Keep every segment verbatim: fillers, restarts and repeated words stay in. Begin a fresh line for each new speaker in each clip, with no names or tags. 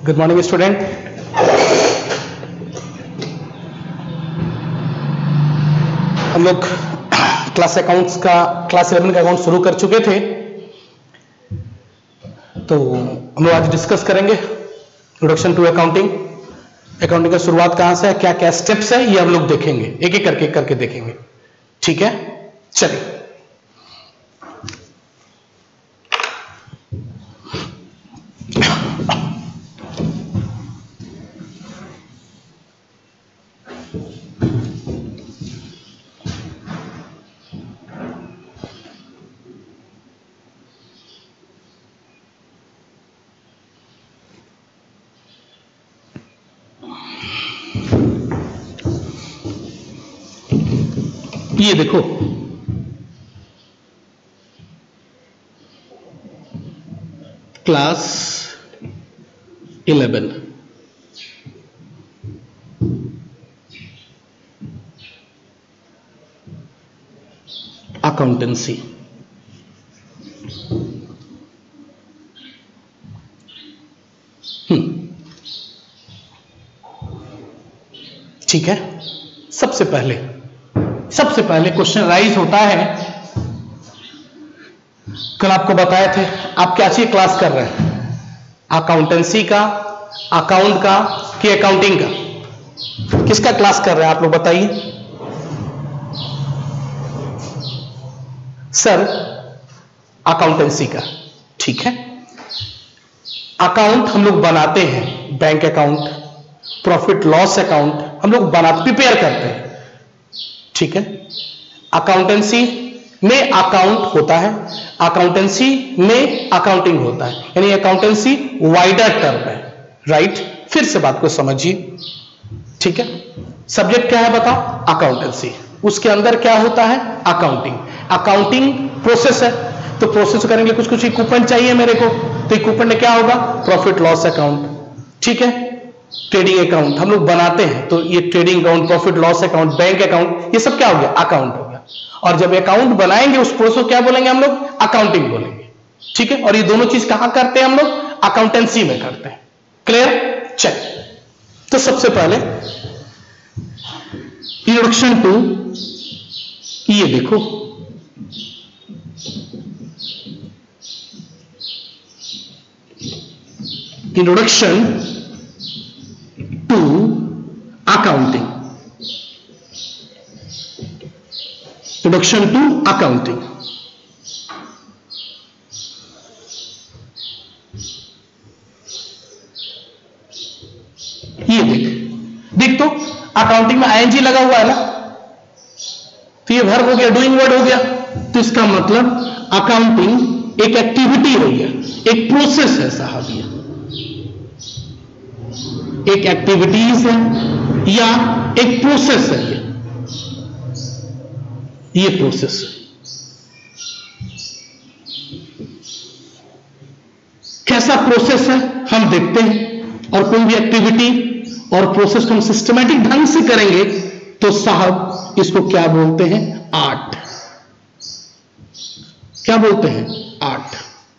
Good morning student. हम लोग class accounts का क्लास इलेवन का अकाउंट शुरू कर चुके थे, तो हम लोग आज डिस्कस करेंगे इंट्रोडक्शन टू अकाउंटिंग। अकाउंटिंग का शुरुआत कहां से है, क्या क्या स्टेप्स है, ये हम लोग देखेंगे, एक एक करके करके देखेंगे। ठीक है, चलिए। ये देखो, क्लास इलेवन अकाउंटेंसी। हम्म ठीक है। सबसे पहले सबसे पहले क्वेश्चन राइज होता है, कल आपको बताए थे, आप क्या चीज क्लास कर रहे हैं, अकाउंटेंसी का, अकाउंट का कि अकाउंटिंग का, किसका क्लास कर रहे हैं आप लोग बताइए। सर अकाउंटेंसी का, ठीक है। अकाउंट हम लोग बनाते हैं, bank account, profit loss account हम लोग बनाते, प्रिपेयर करते हैं, ठीक है। अकाउंटेंसी में अकाउंट होता है, अकाउंटेंसी में अकाउंटिंग होता है, यानी अकाउंटेंसी वाइडर टर्म है, राइट। फिर से बात को समझिए, ठीक है। सब्जेक्ट क्या है बताओ, अकाउंटेंसी, उसके अंदर क्या होता है, अकाउंटिंग। अकाउंटिंग प्रोसेस है, तो प्रोसेस करेंगे, कुछ कुछ इक्विपमेंट चाहिए मेरे को, तो इक्विपमेंट में क्या होगा, प्रॉफिट लॉस अकाउंट, ठीक है। ट्रेडिंग अकाउंट हम लोग बनाते हैं, तो ये trading account, profit loss account, bank account, ये सब क्या हो गया, अकाउंट हो गया। और जब अकाउंट बनाएंगे उस प्रोसेस को क्या बोलेंगे हम लोग, अकाउंटिंग बोलेंगे, ठीक है। और ये दोनों चीज कहां करते हैं हम लोग, अकाउंटेंसी में करते हैं। क्लियर, चलिए। तो सबसे पहले इंट्रोडक्शन टू, ये देखो, introduction to accounting, introduction to accounting. ये देख देख तो अकाउंटिंग में आईएनजी लगा हुआ है ना, तो ये वर्ब हो गया, डूइंग वर्ड हो गया, तो इसका मतलब अकाउंटिंग एक एक्टिविटी हो गया, एक प्रोसेस है साहब, ये एक एक्टिविटीज है या एक प्रोसेस है, ये ये प्रोसेस है। कैसा प्रोसेस है हम देखते हैं, और कोई भी एक्टिविटी और प्रोसेस को हम सिस्टमैटिक ढंग से करेंगे तो साहब इसको क्या बोलते हैं, आर्ट। क्या बोलते हैं, art.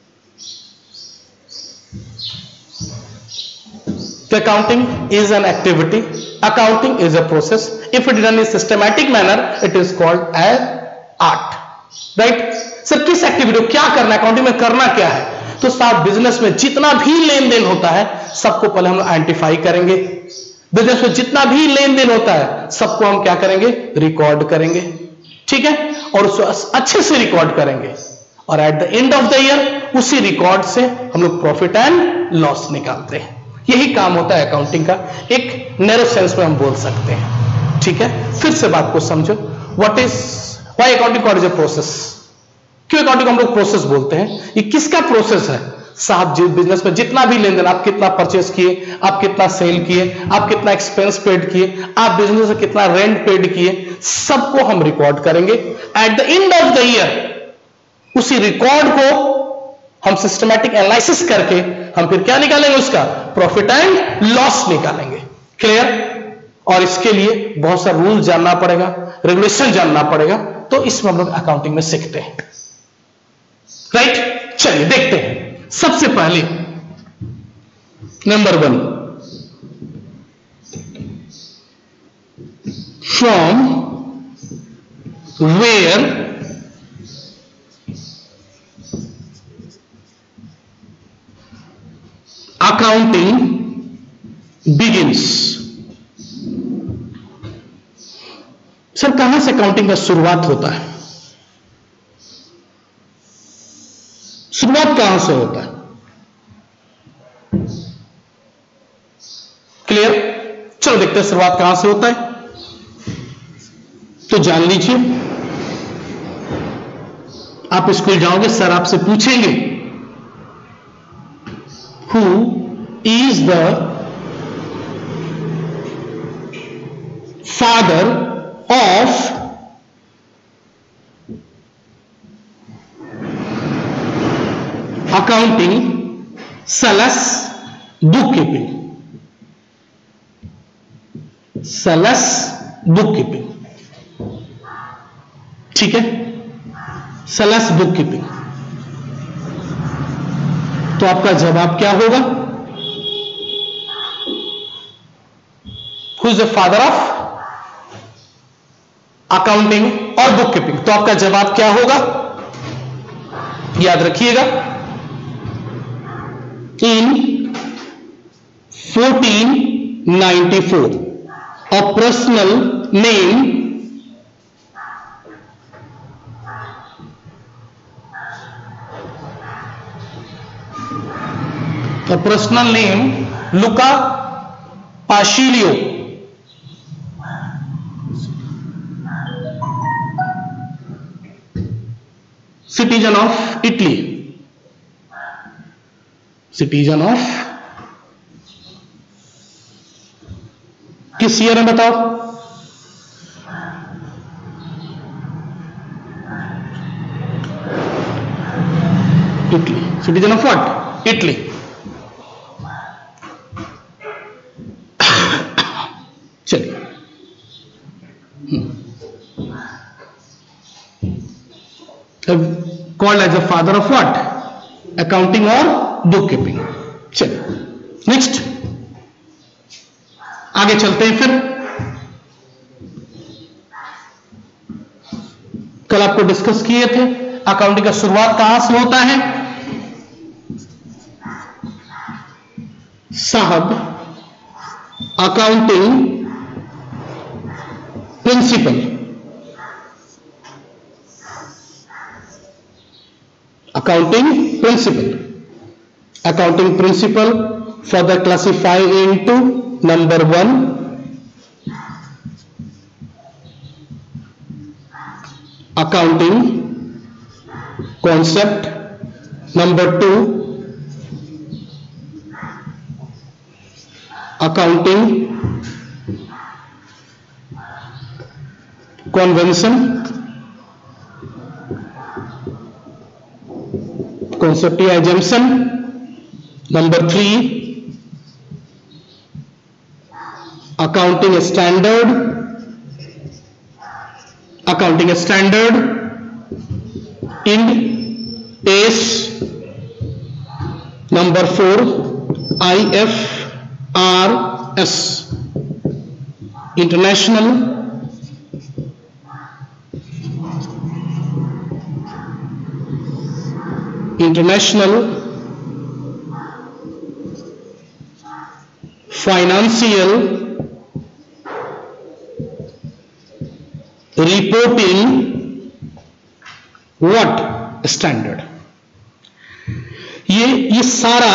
The accounting is an activity, accounting is a process. If it is done in systematic manner, it is called as art, right? Sir किस एक्टिविटी को क्या करना है, अकाउंटिंग में करना क्या है, तो साथ बिजनेस में जितना भी लेन देन होता है सबको पहले हम आइडेंटिफाई करेंगे। बिजनेस में जितना भी लेन देन होता है सबको हम क्या करेंगे, रिकॉर्ड करेंगे, ठीक है। और उसको अच्छे से रिकॉर्ड करेंगे, और at the end of the year उसी रिकॉर्ड से हम लोग प्रॉफिट एंड लॉस निकालते हैं। यही काम होता है अकाउंटिंग का, एक नैरो सेंस में हम बोल सकते हैं, ठीक है। फिर से बात को समझो, what is why accounting called is a process. क्यों अकाउंटिंग हम लोग प्रोसेस बोलते हैं, ये किसका प्रोसेस है साहब, जी बिजनेस में जितना भी लेन देन, आप कितना परचेस किए, आप कितना सेल किए, आप कितना एक्सपेंस पेड किए, आप बिजनेस में कितना रेंट पेड किए, सबको हम रिकॉर्ड करेंगे। At the end of the year उसी रिकॉर्ड को हम सिस्टमैटिक एनालिसिस करके हम फिर क्या निकालेंगे, उसका प्रॉफिट एंड लॉस निकालेंगे। क्लियर। और इसके लिए बहुत सा रूल जानना पड़ेगा, रेगुलेशन जानना पड़ेगा, तो इसमें हम लोग अकाउंटिंग में सीखते हैं, राइट। चलिए देखते हैं। सबसे पहले number one, from where accounting begins. Sir कहां से अकाउंटिंग का शुरुआत होता है? शुरुआत कहां से होता है? क्लियर? चलो देखते हैं शुरुआत कहां से होता है। तो जान लीजिए, आप स्कूल जाओगे, सर आपसे पूछेंगे who is the father of accounting sales bookkeeping. Sales bookkeeping, ठीक है, सेल्स बुक कीपिंग। तो आपका जवाब क्या होगा? Who is the father of accounting और बुक कीपिंग? तो आपका जवाब क्या होगा? याद रखिएगा, in fourteen ninety four a personal name a personal name Luca Paciello citizen of Italy citizen of किस ईयर में बताओ? Italy. Citizen of what? Italy. चलिए, called as a father of what? Accounting और बुक कीपिंग। चलिए next आगे चलते हैं। फिर कल आपको डिस्कस किए थे अकाउंटिंग का शुरुआत कहां से होता है? साहब accounting principle, accounting principle, accounting principle further classify into number one, accounting concept, number two accounting convention, concept या assumption, number three accounting standard, accounting standard Ind AS, number four I F R S international, international financial reporting what standard. ये ये सारा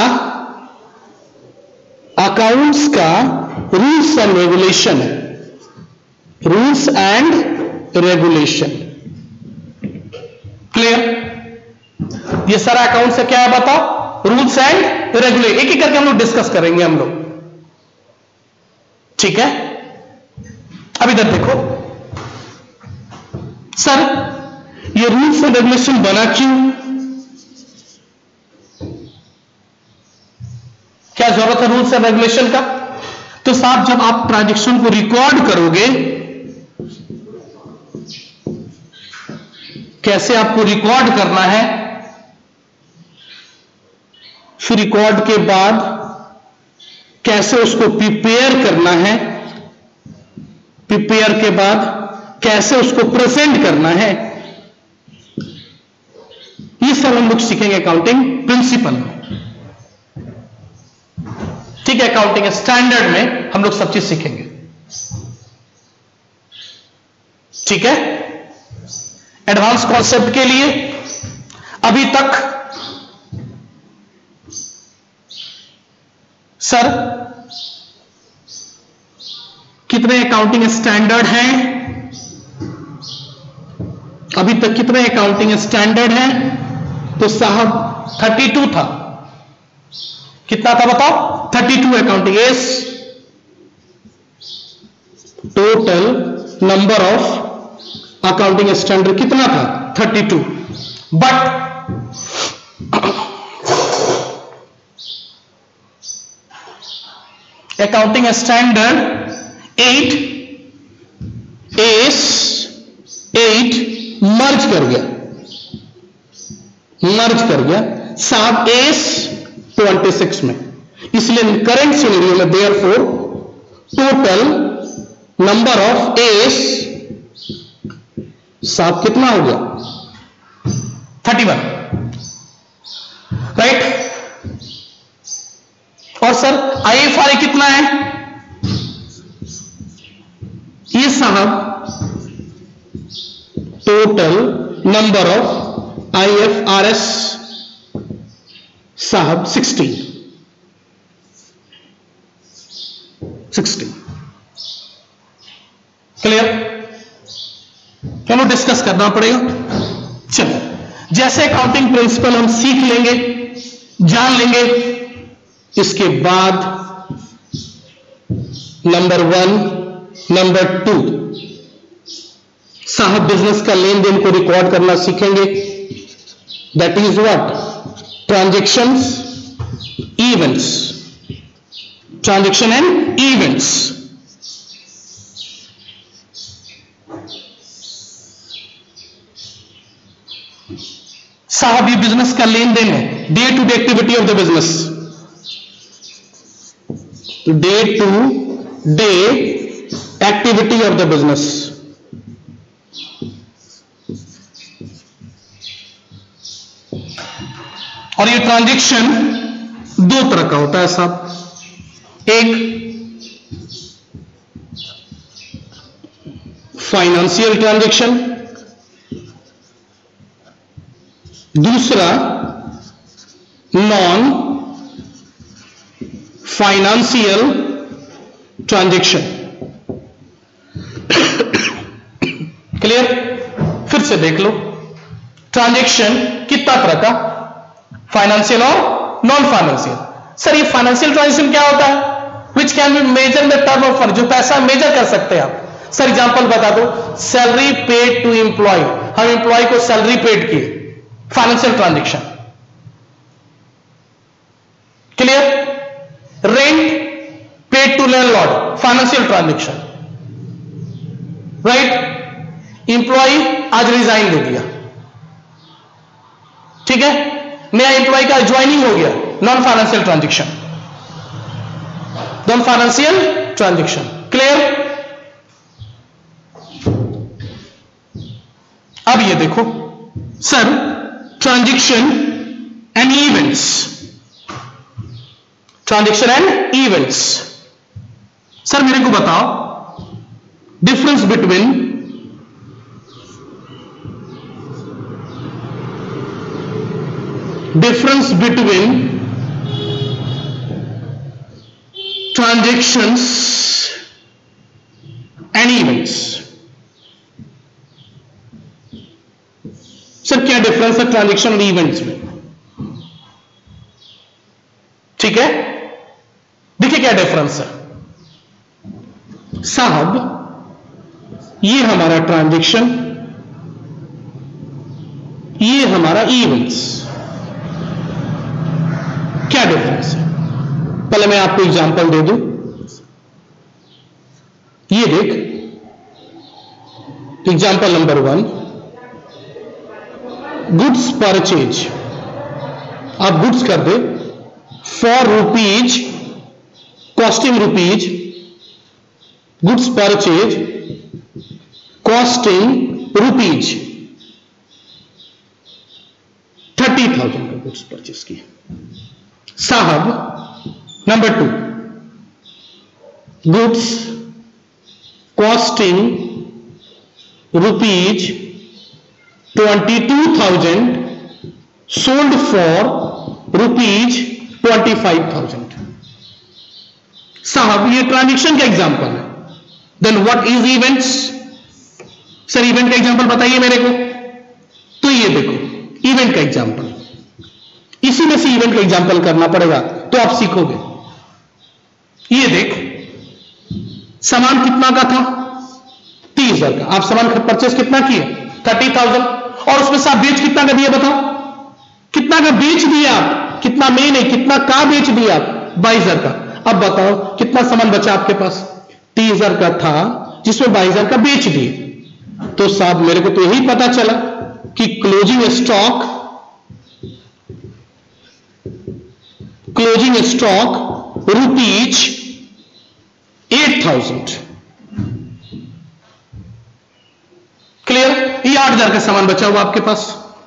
accounts का rules and regulation है, rules and regulation. Clear? ये सारा account से क्या है बताओ? Rules and regulation. एक एक करके हम लोग डिस्कस करेंगे हम लोग, ठीक है? अब इधर देखो सर, ये रूल्स एंड रेगुलेशन बना क्यों? क्या जरूरत है रूल्स एंड रेगुलेशन का? तो साहब जब आप ट्रांजैक्शन को रिकॉर्ड करोगे, कैसे आपको रिकॉर्ड करना है, फिर रिकॉर्ड के बाद कैसे उसको प्रिपेयर करना है, प्रिपेयर के बाद कैसे उसको प्रेजेंट करना है, ये सब हम लोग सीखेंगे अकाउंटिंग प्रिंसिपल में। ठीक है, अकाउंटिंग स्टैंडर्ड में हम लोग सब चीज सीखेंगे। ठीक है, एडवांस कॉन्सेप्ट के लिए अभी तक सर कितने अकाउंटिंग स्टैंडर्ड हैं, अभी तक कितने अकाउंटिंग स्टैंडर्ड हैं? तो साहब बत्तीस था। कितना था बताओ? बत्तीस accounting AS total number of accounting standard कितना था? बत्तीस। But accounting standard eight AS eight merge कर गया, मर्ज कर गया साहब एस छब्बीस में। इसलिए करंट सिनेरियो में therefore total number of AS साहब कितना हो गया? इकतीस, राइट। और सर आईएफआरए कितना है? ये साहब टोटल नंबर ऑफ आईएफआरएस साहब सोलह सोलह। क्लियर? चलो डिस्कस करना पड़ेगा। चलो, जैसे अकाउंटिंग प्रिंसिपल हम सीख लेंगे, जान लेंगे, इसके बाद नंबर वन, नंबर टू साहब बिजनेस का लेन देन को रिकॉर्ड करना सीखेंगे। That is what? Transactions, events, transaction and events. साहब ये बिजनेस का लेन देन है, day to day activity of the business, day to day activity of the business. और ये ट्रांजैक्शन दो तरह का होता है साहब, एक फाइनेंशियल ट्रांजैक्शन, दूसरा नॉन फाइनेंशियल ट्रांजैक्शन। क्लियर? फिर से देख लो, ट्रांजैक्शन कितना तरह का? फाइनेंशियल और नॉन फाइनेंशियल। सर ये फाइनेंशियल ट्रांजैक्शन क्या होता है? Which can be measure the term of fund, जो पैसा मेजर कर सकते हैं आप। सर एग्जांपल बता दो, सैलरी पेड टू एम्प्लॉय, हम एम्प्लॉय को सैलरी पेड किए, financial transaction. Clear? Rent paid to landlord, financial transaction, right. Employee आज रिजाइन दे दिया, ठीक है, नया एम्प्लॉय का ज्वाइनिंग हो गया, non financial transaction, non financial transaction. Clear? अब ये देखो sir, transaction and events, transaction and events. Sir मेरे को बताओ difference between difference between transactions and events. Sir क्या डिफरेंस है ट्रांजैक्शन और इवेंट्स में? ठीक है, देखिए क्या डिफरेंस है साहब। ये हमारा ट्रांजैक्शन, ये हमारा इवेंट्स। क्या डिफरेंस है? पहले मैं आपको एग्जांपल दे दूं। ये देख, example number one, goods purchase. आप गुड्स कर दे for rupees costing rupees, goods purchase costing rupees thirty thousand का गुड्स परचेज किए साहब। Number two, goods costing rupees twenty two thousand sold for rupees twenty five thousand. साहब ये transaction का example है। Then what is events? Sir event का example बताइए मेरे को। तो ये देखो इवेंट का एग्जांपल, इसी में से इवेंट का एग्जांपल करना पड़ेगा तो आप सीखोगे। ये देख सामान कितना का था? तीस हजार का। आप सामान परचेस कितना किए? Thirty thousand. और उसमें से आप बेच कितना का दिए बताओ? कितना का बेच दिया आप? कितना में नहीं, कितना का बेच दिया आप? बाईस हजार का। अब बताओ कितना सामान बचा आपके पास? तीस हजार का था जिसमें बाईस हजार का बेच दिए। तो साहब मेरे को तो यही पता चला कि closing stock closing stock rupees eight thousand. Clear? ये आठ हजार का सामान बचा हुआ आपके पास।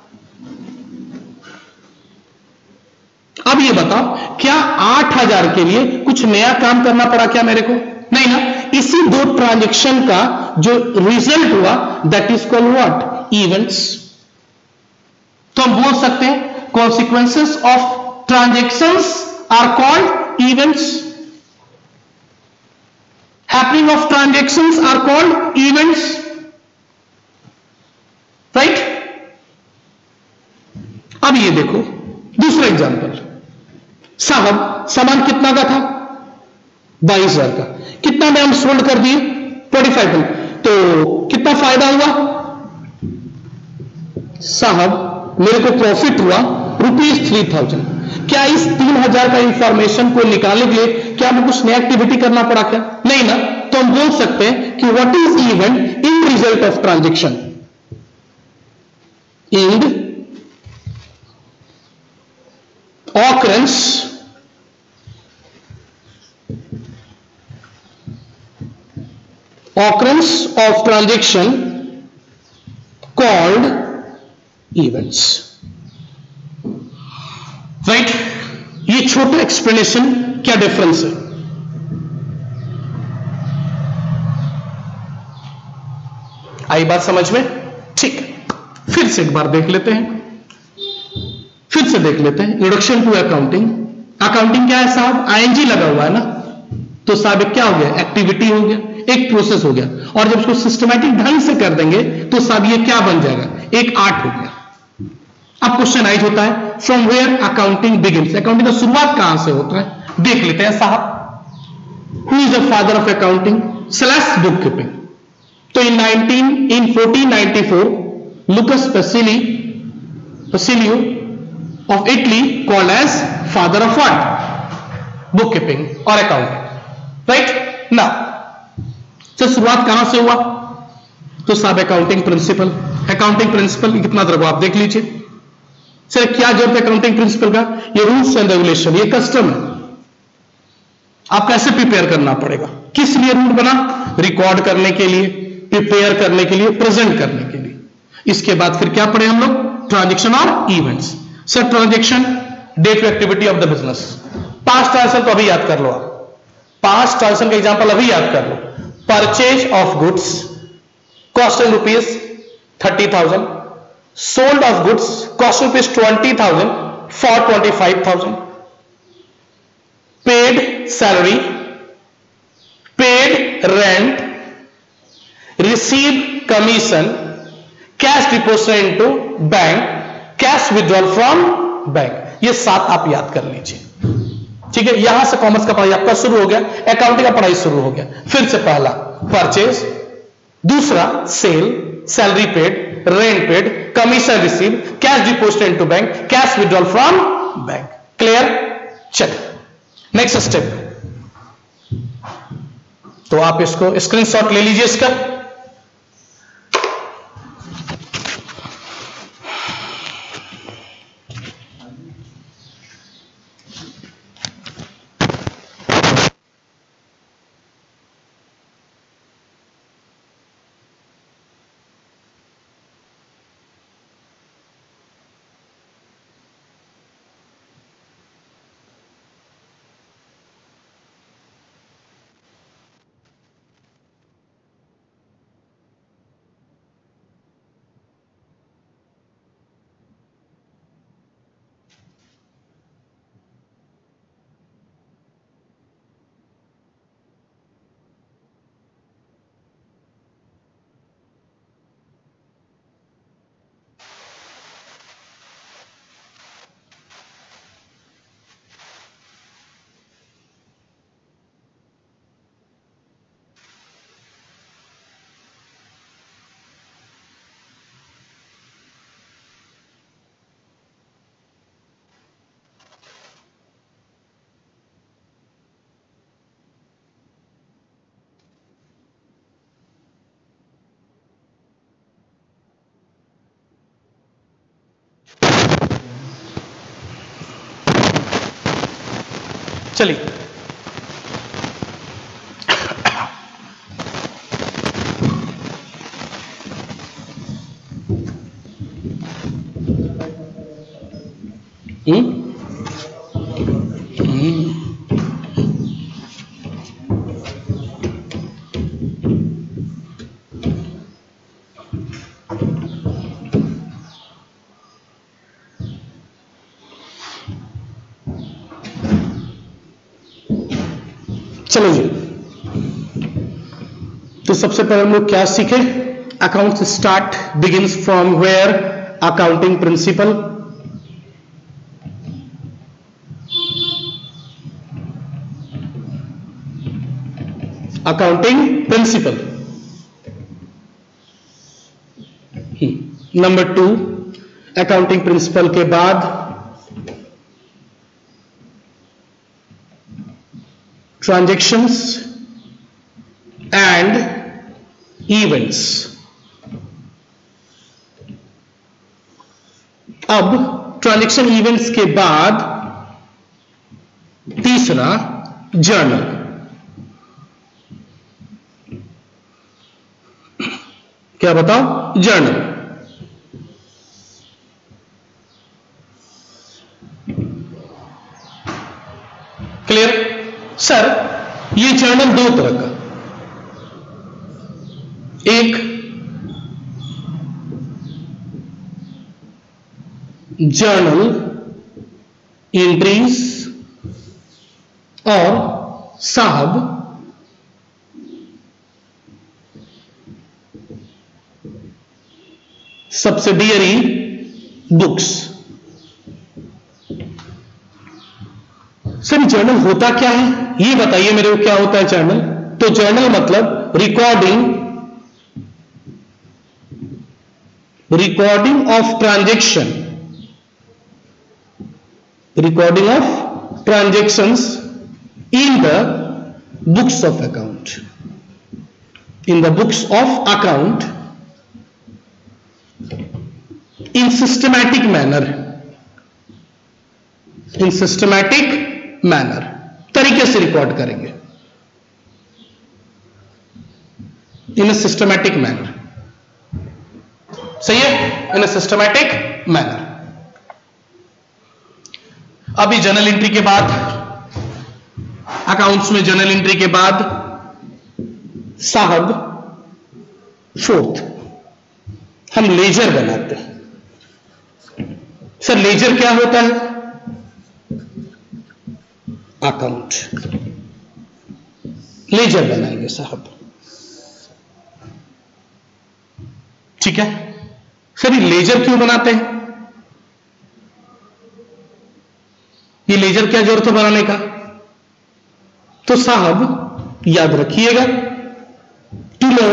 अब ये बताओ क्या आठ हजार के लिए कुछ नया काम करना पड़ा क्या मेरे को? नहीं ना। इसी दो ट्रांजैक्शन का जो रिजल्ट हुआ that is called what? Events. तो हम बोल सकते हैं consequences of transactions are called events. Happening of transactions are called events, right? अब ये देखो दूसरा एग्जांपल। साहब सामान कितना का था? बाईस हजार का। कितना में हम सोल्ड कर दिए? Twenty five. तो कितना फायदा हुआ? साहब मेरे को प्रॉफिट हुआ रुपीज थ्री थाउजेंड। क्या इस तीन हजार का इंफॉर्मेशन को निकालने के लिए क्या हमें कुछ नया एक्टिविटी करना पड़ा क्या? नहीं ना। तो हम बोल सकते हैं कि what is event in result of transaction? In occurrence occurrence of transaction called events, right? ये छोटा एक्सप्लेनेशन क्या डिफरेंस है? आई बात समझ में? ठीक, फिर से एक बार देख लेते हैं फिर से देख लेते हैं इंट्रोडक्शन टू अकाउंटिंग। अकाउंटिंग क्या है साहब? आईएनजी लगा हुआ है ना। तो साहब क्या हो गया? एक्टिविटी हो गया, एक प्रोसेस हो गया। और जब इसको सिस्टमैटिक ढंग से कर देंगे तो साहब ये क्या बन जाएगा? एक आर्ट हो गया। अब क्वेश्चन आइज होता है from where accounting begins. Accounting का शुरुआत कहां से होता है? देख लेते हैं साहब। Who is the father of accounting slash bookkeeping? तो in nineteen in fourteen ninety four Lucas Pacioli Pacioli of Italy called as father of what? Bookkeeping or accounting, right? Now, तो शुरुआत कहां से हुआ? तो साहब अकाउंटिंग प्रिंसिपल। अकाउंटिंग प्रिंसिपल कितना तरह आप देख लीजिए। सर क्या जरूरत है अकाउंटिंग प्रिंसिपल का? ये रूल्स एंड रेगुलेशन, ये कस्टम है। आप कैसे प्रिपेयर करना पड़ेगा? किस लिए रूल बना? रिकॉर्ड करने के लिए, प्रिपेयर करने के लिए, प्रेजेंट करने के लिए। इसके बाद फिर क्या पढ़े हम लोग? ट्रांजेक्शन और events. Sir transaction day to activity of the business. Past transaction तो अभी याद कर लो आप। पास्ट ट्रांजेक्शन का एग्जांपल अभी याद कर लो। Purchase of goods costing rupees thirty thousand, sold of goods costing rupees twenty thousand for twenty five thousand, paid salary, paid rent, receive commission, cash deposit into bank, cash withdrawal from bank. ये सात आप याद कर लीजिए, ठीक है? यहां से कॉमर्स का पढ़ाई आपका शुरू हो गया, अकाउंटिंग का पढ़ाई शुरू हो गया। फिर से पहला परचेज, दूसरा sale, salary paid, rent paid, commission receive, cash deposit into bank, cash withdrawal from bank. Clear? चलिए नेक्स्ट स्टेप। तो आप इसको स्क्रीनशॉट ले लीजिए इसका। चलिए हम्म चलो जी, तो सबसे पहले हम लोग क्या सीखे? Account start begins from where? Accounting principle. Accounting principle. Number two, accounting principle के बाद ट्रांजैक्शंस एंड इवेंट्स। अब ट्रांजैक्शन इवेंट्स के बाद तीसरा जर्नल। क्या बताओ? जर्नल। क्लियर? सर ये जर्नल दो तरह का, एक जर्नल एंट्रीज और साहब सब्सिडियरी बुक्स। सर जर्नल होता क्या है ये बताइए मेरे को, क्या होता है जर्नल? तो जर्नल मतलब recording recording of transaction recording of transactions in the books of account in the books of account in systematic manner in systematic manner तरीके से रिकॉर्ड करेंगे, इन ए सिस्टमैटिक मैनर। सही है? In a systematic manner. अभी journal entry के बाद, accounts में journal entry के बाद साहब फोर्थ हम लेजर बनाते हैं। सर लेजर क्या होता है? अकाउंट लेजर बनाएंगे साहब। ठीक है सर, ये लेजर क्यों बनाते हैं? ये लेजर क्या जरूरत है बनाने का? तो साहब याद रखिएगा, to know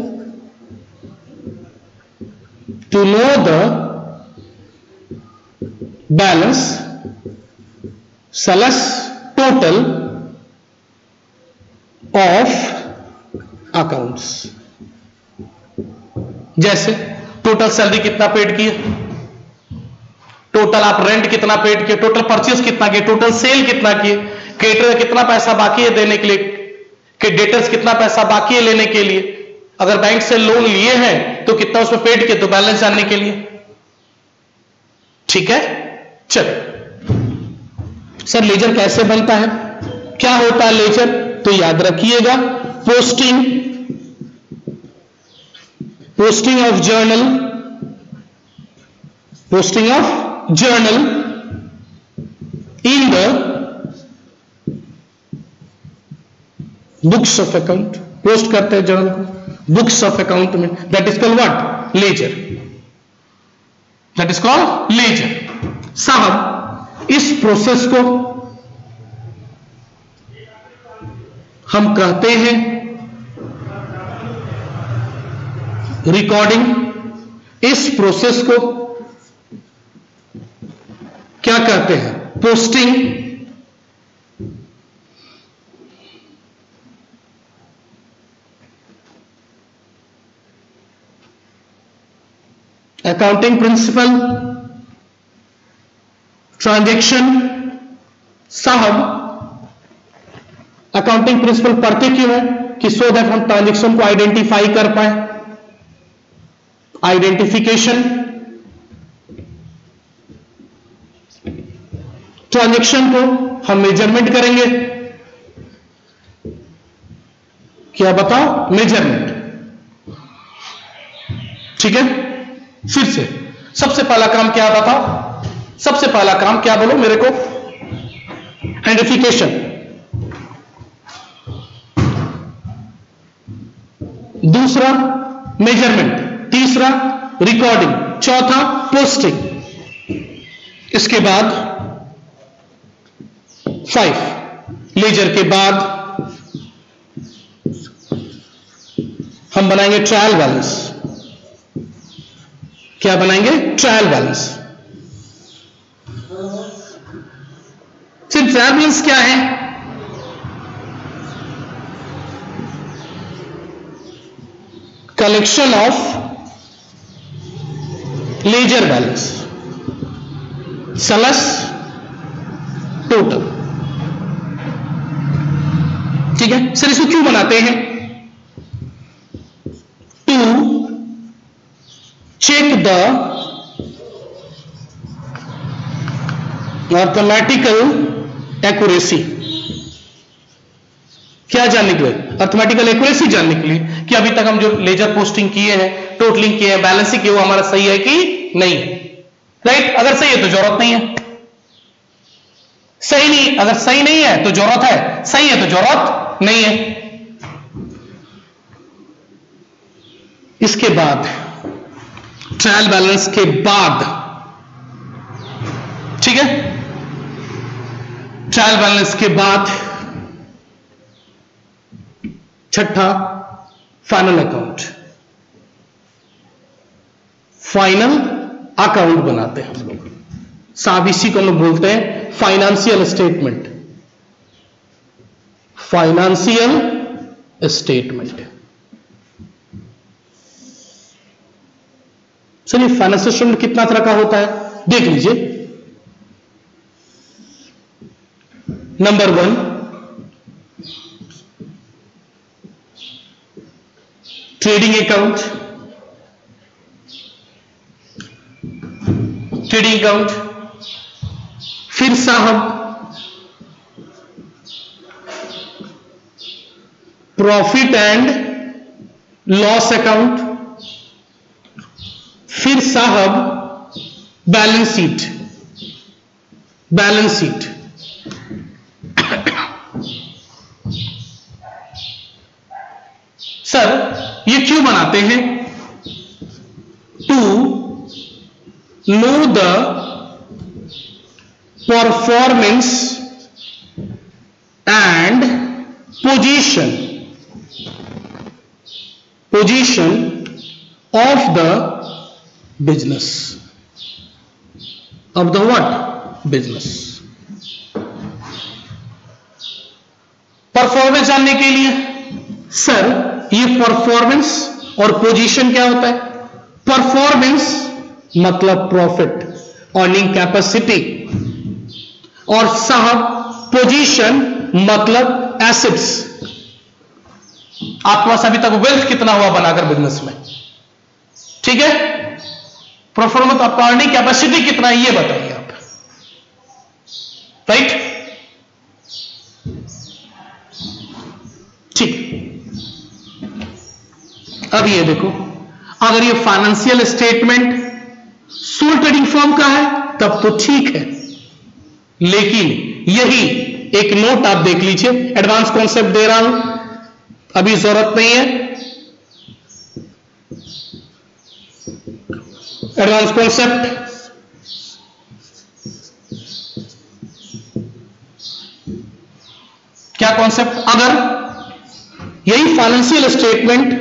to know the balance slash total of accounts. जैसे टोटल सैलरी कितना पेड किए, टोटल आप रेंट कितना पेड किए, टोटल परचेस कितना किए, टोटल सेल कितना किए, क्रेडिटर कितना पैसा बाकी है देने के लिए, क्रेडिटर्स कितना पैसा बाकी है लेने के लिए, अगर बैंक से लोन लिए हैं तो कितना उसमें पेड किए, तो बैलेंस जानने के लिए। ठीक है, चलो सर लेजर कैसे बनता है, क्या होता है लेजर? तो याद रखिएगा, posting posting of journal posting of journal in the books of account. Post करते हैं जर्नल को बुक्स ऑफ अकाउंट में, that is called what? Ledger. That is called ledger. साहब इस प्रोसेस को हम कहते हैं रिकॉर्डिंग। इस प्रोसेस को क्या कहते हैं? पोस्टिंग। अकाउंटिंग प्रिंसिपल, ट्रांजैक्शन, साहब अकाउंटिंग प्रिंसिपल पढ़ते क्यों है? कि सो दैट हम ट्रांजेक्शन को आइडेंटिफाई कर पाए, आइडेंटिफिकेशन, ट्रांजेक्शन को हम मेजरमेंट करेंगे। क्या बताओ? मेजरमेंट। ठीक है, फिर से सबसे पहला काम क्या बताओ? सबसे पहला काम क्या बोलो मेरे को? आइडेंटिफिकेशन, दूसरा मेजरमेंट, तीसरा रिकॉर्डिंग, चौथा पोस्टिंग, इसके बाद फाइव लेजर के बाद हम बनाएंगे ट्रायल बैलेंस। क्या बनाएंगे? Trial balance. सिर्फ ट्रायल बैलेंस क्या है? Collection of ledger balance slash total. ठीक है सर, इसको क्यों बनाते हैं? To check the arithmetical accuracy. क्या जानने के लिए? अर्थमेटिकल एक्यूरेसी जानने के लिए कि अभी तक हम जो लेजर पोस्टिंग किए हैं, टोटलिंग किए हैं, बैलेंसिंग किए, वो हमारा सही है कि नहीं है। राइट? अगर सही है तो जरूरत नहीं है, सही नहीं, अगर सही नहीं है तो जरूरत है, सही है तो जरूरत नहीं है। इसके बाद ट्रायल बैलेंस के बाद, ठीक है, ट्रायल बैलेंस के बाद छठा फाइनल अकाउंट। फाइनल अकाउंट बनाते हैं हम लोग, साहब इसी को हम लोग बोलते हैं फाइनेंशियल स्टेटमेंट। Financial statement. चलिए, फाइनेंशियल स्टेटमेंट कितना तरह का होता है देख लीजिए। Number one, trading account, trading account, फिर साहब प्रॉफिट एंड लॉस अकाउंट, फिर साहब balance sheet, balance sheet, sir ये क्यों बनाते हैं? To know the performance and position, position of the business, of the what? Business. Performance जानने के लिए सर ये परफॉर्मेंस और पोजीशन क्या होता है? परफॉर्मेंस मतलब प्रॉफिट, अर्निंग कैपेसिटी, और साहब पोजीशन मतलब एसेट्स। आपके पास अभी तक वेल्थ कितना हुआ बनाकर बिजनेस में? ठीक है, परफॉर्मेंस आपका अर्निंग कैपेसिटी कितना है ये बताइए आप। राइट? ठीक। अब ये देखो, अगर ये financial statement sole trading firm का है तब तो ठीक है, लेकिन यही एक नोट आप देख लीजिए, एडवांस कॉन्सेप्ट दे रहा हूं, अभी जरूरत नहीं है। एडवांस कॉन्सेप्ट, क्या कॉन्सेप्ट? अगर यही financial statement,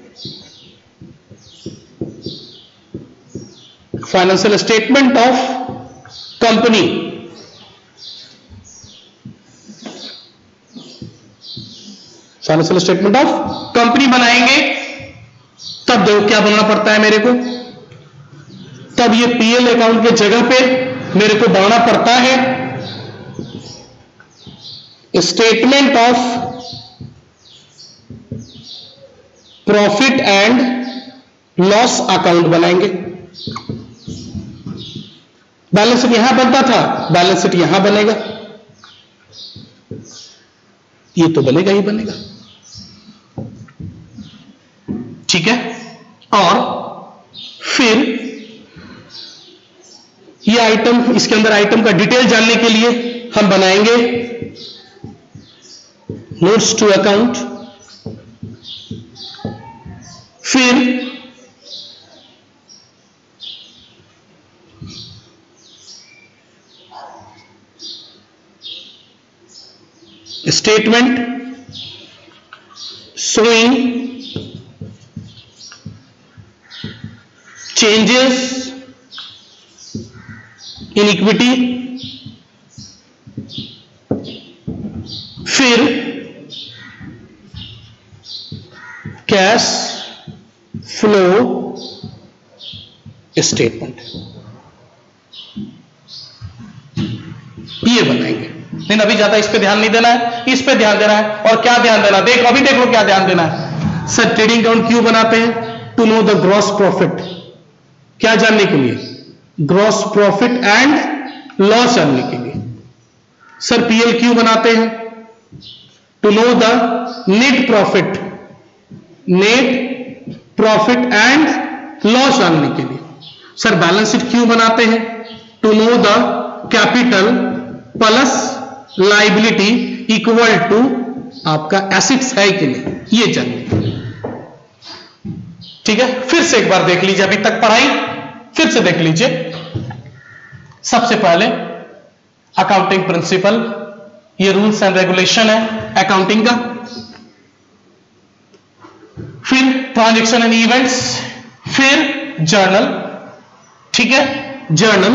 financial statement of company, financial statement of company बनाएंगे तब देखो क्या बनना पड़ता है मेरे को। तब ये पीएल अकाउंट के जगह पे मेरे को बनाना पड़ता है statement of profit and loss account बनाएंगे। बैलेंस शीट यहां बनता था, बैलेंस शीट यहां बनेगा, ये तो बनेगा ही बनेगा, ठीक है। और फिर ये आइटम, इसके अंदर आइटम का डिटेल जानने के लिए हम बनाएंगे नोट्स टू अकाउंट। फिर statement showing changes in equity. फिर कैश फ्लो स्टेटमेंट, ये बनाएंगे। लेकिन अभी ज्यादा इस पे ध्यान नहीं देना है, इस पे ध्यान देना है। और क्या ध्यान देना, देखो अभी देख लो क्या ध्यान देना है। सर ट्रेडिंग अकाउंट क्यों बनाते हैं? To know the gross profit, क्या जानने के लिए? ग्रॉस प्रॉफिट एंड लॉस जानने के लिए। सर पीएल क्यों बनाते हैं? To know the net profit, net profit and loss जानने के लिए। सर बैलेंस शीट क्यों बनाते हैं? To know the capital plus liability equal to आपका एसेट्स है कि नहीं, ये जानने के लिए, ठीक है। फिर से एक बार देख लीजिए, अभी तक पढ़ाई फिर से देख लीजिए। सबसे पहले अकाउंटिंग प्रिंसिपल, ये रूल्स एंड रेगुलेशन है अकाउंटिंग का। फिर ट्रांजैक्शन एंड इवेंट्स, फिर जर्नल, ठीक है। जर्नल,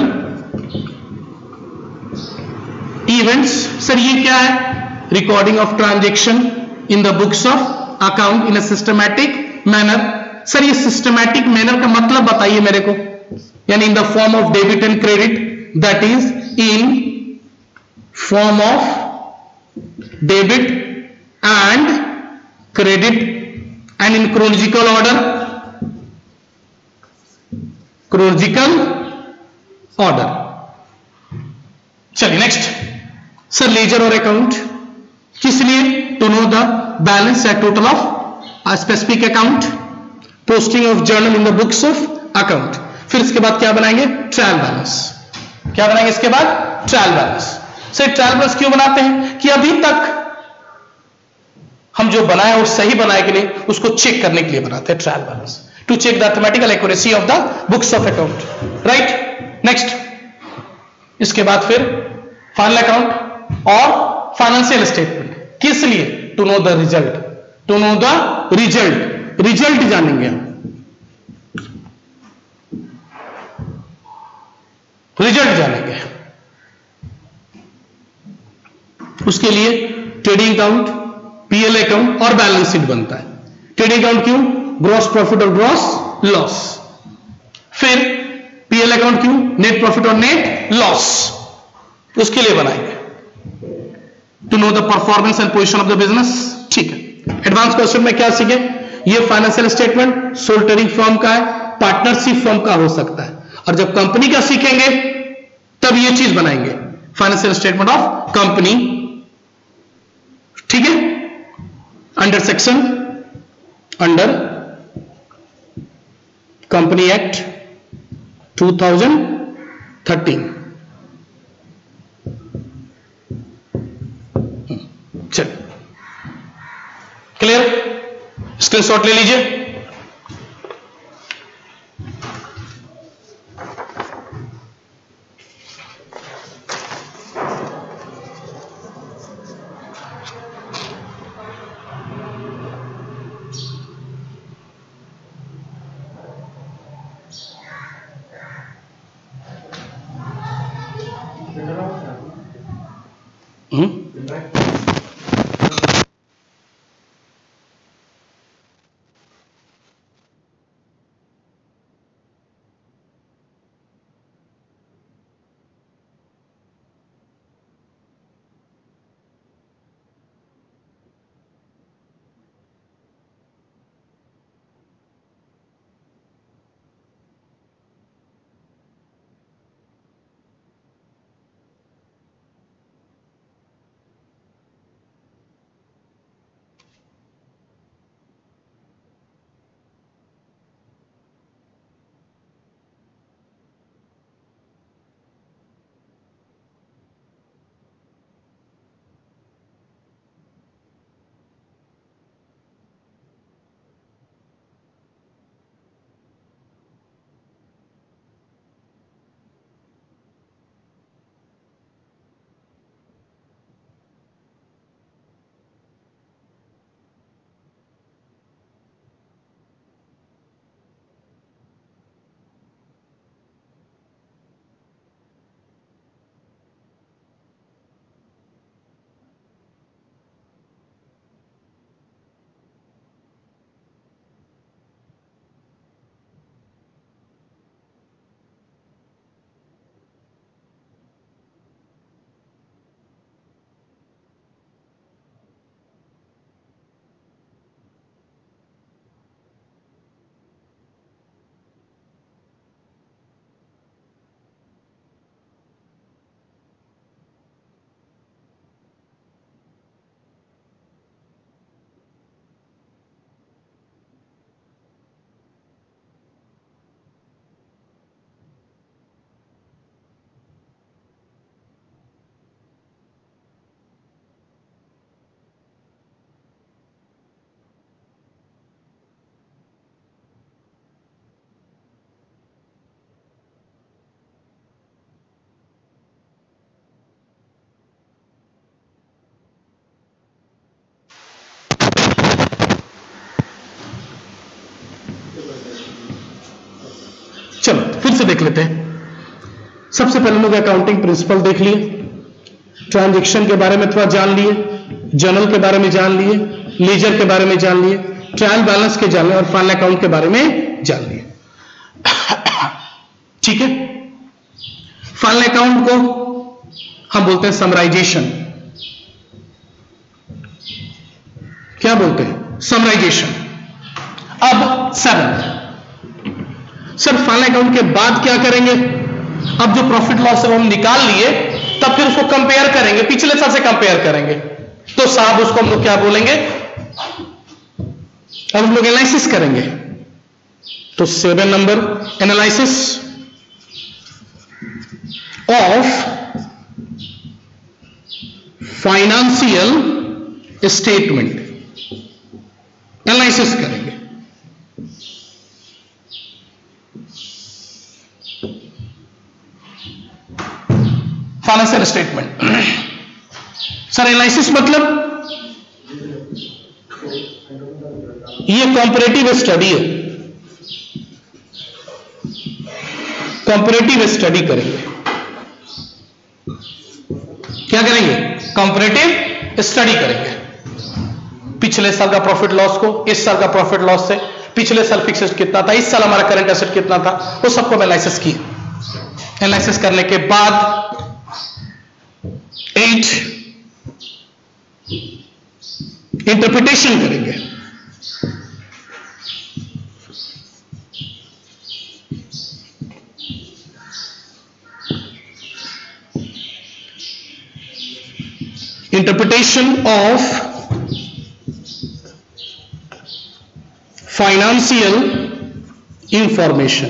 इवेंट्स, सर ये क्या है? Recording of transaction in the books of account in a systematic manner. Sir ये सिस्टमैटिक मैनर का मतलब बताइए मेरे को, यानी in the form of debit and credit, that is in form of debit and credit and in chronological order, chronological order. चलिए next. Sir ledger और account किस लिए? To know the balance at total of specific account, posting of journal in the books of account. फिर इसके बाद क्या बनाएंगे? Trial balance. क्या बनाएंगे इसके बाद? Trial balance. Sir trial balance क्यों बनाते हैं? कि अभी तक हम जो बनाए वो सही बनाए कि नहीं, उसको चेक करने के लिए बनाते हैं trial balance, to check the mathematical accuracy of the books of account, right. Next, इसके बाद फिर फाइनल अकाउंट और फाइनेंशियल स्टेटमेंट, किस लिए? To know the result, to know the result, result जानेंगे हम, रिजल्ट जानेंगे। उसके लिए ट्रेडिंग अकाउंट, पीएल अकाउंट और बैलेंस शीट बनता है। ट्रेडिंग अकाउंट क्यों? ग्रॉस प्रॉफिट और ग्रॉस लॉस। फिर पीएल अकाउंट क्यों? नेट प्रॉफिट और नेट लॉस, उसके लिए बनाएंगे। To know the performance and position of the business, ठीक है। एडवांस क्वेश्चन में क्या सीखे? ये financial statement sole trading firm का है, पार्टनरशिप फर्म का हो सकता है, और जब कंपनी का सीखेंगे तब ये चीज बनाएंगे, फाइनेंशियल स्टेटमेंट ऑफ कंपनी, ठीक है। Under section, under company act two thousand thirteen. चलिए क्लियर, स्क्रीनशॉट ले लीजिए। हम्म से देख लेते हैं। सबसे पहले लोग अकाउंटिंग प्रिंसिपल देख लिए, ट्रांजैक्शन के बारे में थोड़ा जान लिए, जर्नल के बारे में जान लिए, लेजर के बारे में जान लिए, ट्रायल बैलेंस के जान लिए और फाइनल अकाउंट के बारे में जान लिए। ठीक है, फाइनल अकाउंट को हम बोलते हैं समराइजेशन। क्या बोलते हैं? समराइजेशन। अब सेवन सर फाइनल अकाउंट के बाद क्या करेंगे? अब जो प्रॉफिट लॉस है हम निकाल लिए, तब फिर उसको कंपेयर करेंगे, पिछले साल से कंपेयर करेंगे। तो साहब उसको हम लोग क्या बोलेंगे? अब हम लोग एनालिसिस करेंगे। तो seven number analysis of financial statement, analysis करेंगे। फाइनेंशियल स्टेटमेंट सर एनालिसिस मतलब ये कॉम्परेटिव स्टडी है, कॉम्परेटिव स्टडी करेंगे। क्या करेंगे? कंपैरेटिव स्टडी करेंगे। पिछले साल का प्रॉफिट लॉस को इस साल का प्रॉफिट लॉस से, पिछले साल फिक्स्ड कितना था, इस साल हमारा करंट एसेट कितना था, वो सबको एनालिसिस किया। एनालिसिस करने के बाद एट इंटरप्रिटेशन करेंगे। Interpretation of financial information.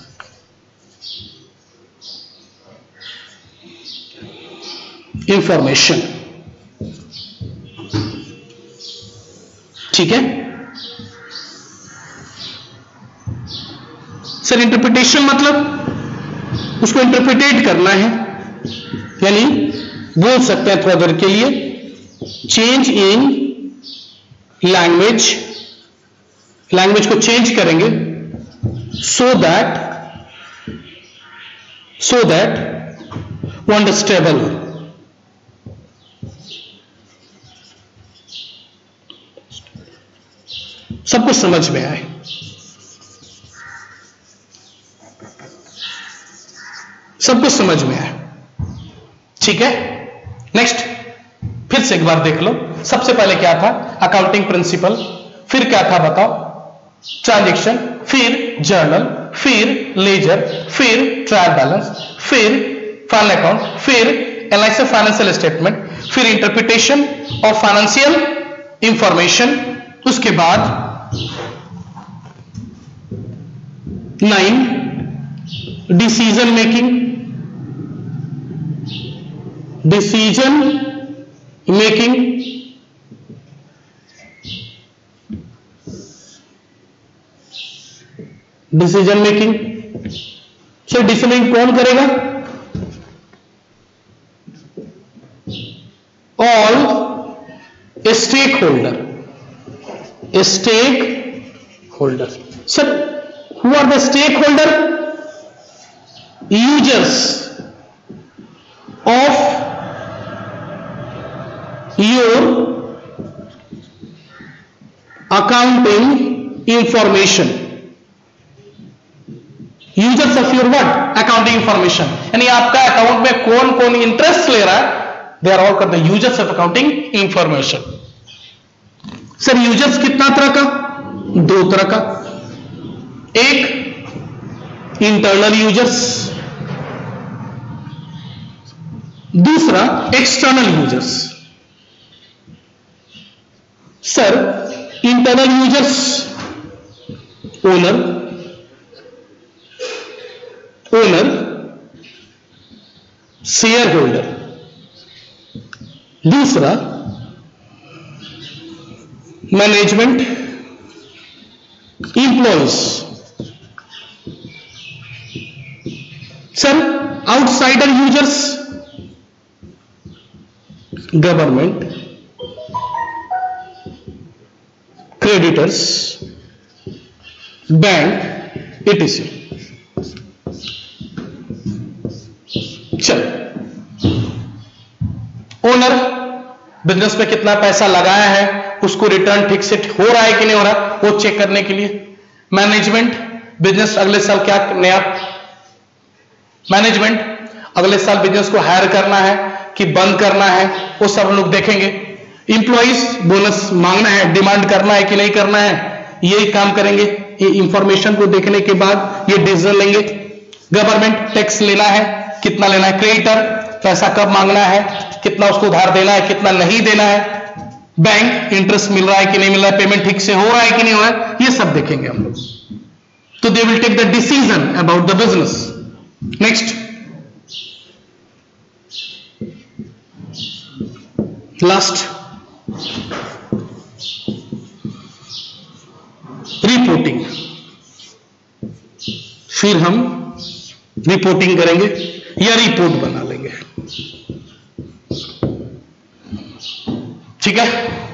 Information ठीक है सर। इंटरप्रिटेशन मतलब उसको इंटरप्रिटेट करना है, यानी बोल सकते हैं थोड़ा देर के लिए चेंज इन लैंग्वेज, लैंग्वेज को चेंज करेंगे so that so that understandable, सब कुछ समझ में आए। सब कुछ समझ में आए, ठीक है। नेक्स्ट फिर से एक बार देख लो। सबसे पहले क्या था? अकाउंटिंग प्रिंसिपल, फिर क्या था बताओ? ट्रांजैक्शन, फिर जर्नल, फिर लेजर, फिर ट्रायल बैलेंस, फिर फाइनल अकाउंट, फिर एनालिसिस फाइनेंशियल स्टेटमेंट, फिर इंटरप्रिटेशन ऑफ फाइनेंशियल इंफॉर्मेशन, उसके बाद nine decision making, decision making, decision making. So decision making कौन करेगा? All stakeholder, stakeholder. Sir who are the stakeholder? Users of your accounting information, users of your what? Accounting information, यानी आपका account में कौन कौन interest ले रहा है, they are all called the users of accounting information. Sir users कितना तरह का? दो तरह का। एक इंटरनल यूजर्स, दूसरा external users. Sir internal users owner, owner shareholder, दूसरा management employees. Sir outsider users government, creditors, bank, etc. Business में कितना पैसा लगाया है, उसको रिटर्न ठीक से हो रहा है कि नहीं हो रहा, वो चेक करने के लिए। मैनेजमेंट, बिजनेस अगले साल क्या नया, मैनेजमेंट अगले साल बिजनेस को हायर करना है कि बंद करना है, वो सब हम लोग देखेंगे। इंप्लॉइज बोनस मांगना है, डिमांड करना है कि नहीं करना है, यही काम करेंगे। ये इंफॉर्मेशन को देखने के बाद ये डिसीजन लेंगे। गवर्नमेंट टैक्स लेना है, कितना लेना है, क्रेडिटर पैसा कब मांगना है, कितना उसको उधार देना है, कितना नहीं देना है, बैंक इंटरेस्ट मिल रहा है कि नहीं मिल रहा है, पेमेंट ठीक से हो रहा है कि नहीं हो रहा है, ये सब देखेंगे हम लोग। तो they will take the decision about the business. Next, last, reporting. फिर हम रिपोर्टिंग करेंगे या रिपोर्ट बना लेंगे, ठीक है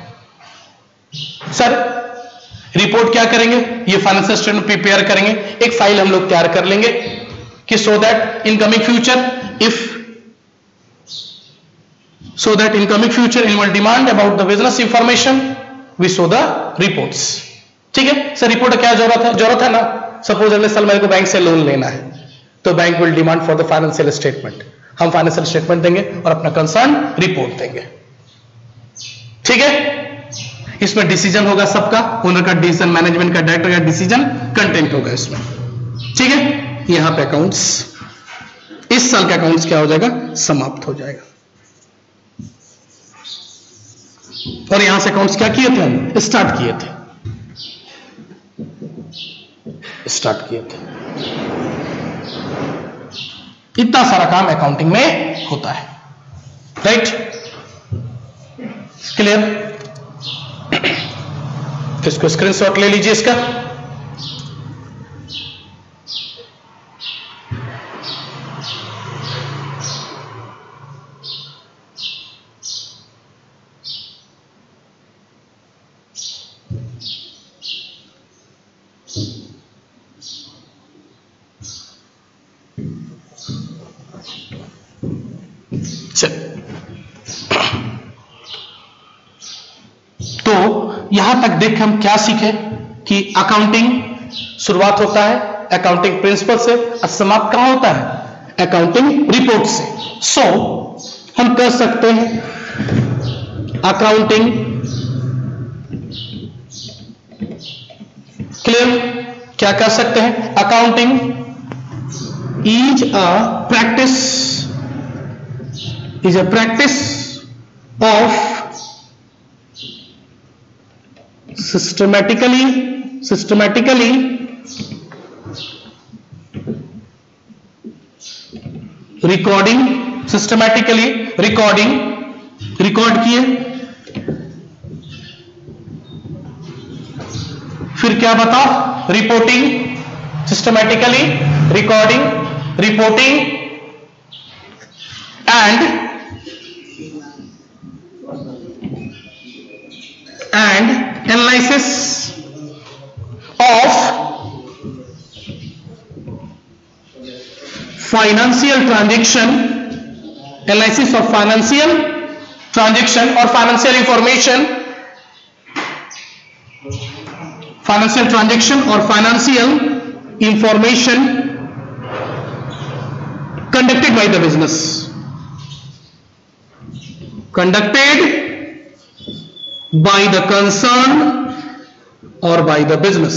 सर। रिपोर्ट क्या करेंगे, ये फाइनेंशियल स्टेटमेंट प्रिपेयर करेंगे, एक फाइल हम लोग तैयार कर लेंगे कि so that in coming future if so that in coming future anyone demand about the business information we show the reports, ठीक है सर। रिपोर्ट क्या जरूरत है, जरूरत है ना। सपोज अगले साल मेरे को बैंक से लोन लेना है, तो bank will demand for the financial statement, हम फाइनेंशियल स्टेटमेंट देंगे और अपना कंसर्न रिपोर्ट देंगे, ठीक है। इसमें डिसीजन होगा सबका, ओनर का डिसीजन, मैनेजमेंट का, डायरेक्टर का डिसीजन, कंटेंट होगा इसमें, ठीक है। यहां पे अकाउंट्स, इस साल का अकाउंट्स क्या हो जाएगा, समाप्त हो जाएगा। और यहां से अकाउंट्स क्या किए थे, हम स्टार्ट किए थे, स्टार्ट किए थे। इतना सारा काम अकाउंटिंग में होता है, राइट, क्लियर। इसको स्क्रीनशॉट ले लीजिए इसका। तो यहां तक देख हम क्या सीखे कि अकाउंटिंग शुरुआत होता है अकाउंटिंग प्रिंसिपल से और समाप्त कहां होता है, अकाउंटिंग रिपोर्ट से। सो so, हम कह सकते हैं अकाउंटिंग, क्लियर, क्या कह सकते हैं, accounting is a practice, is a practice of systematically systematically recording, systematically recording, record किए, फिर क्या बताओ, reporting, systematically recording, reporting and and analysis of financial transaction, analysis of financial transaction or financial information, financial transaction or financial information conducted by the business, conducted by the concern or by the business,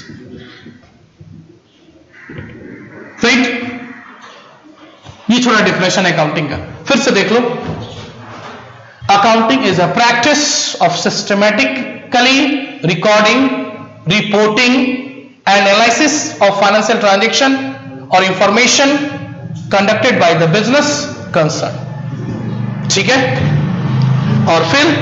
right। ये थोड़ा definition accounting का फिर से देख लो। Accounting is a practice of systematically recording, reporting and analysis of financial transaction और information conducted by the business concern, ठीक है। और फिर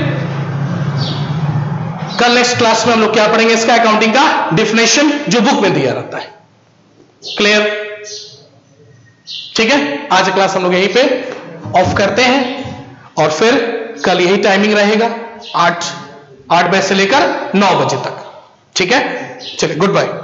कल नेक्स्ट क्लास में हम लोग क्या पढ़ेंगे, इसका अकाउंटिंग का डिफिनेशन जो बुक में दिया रहता है, क्लियर, ठीक है। आज क्लास हम लोग यहीं पे ऑफ करते हैं और फिर कल यही टाइमिंग रहेगा आठ आठ बजे से लेकर नौ बजे तक, ठीक है। चलिए, गुड बाय।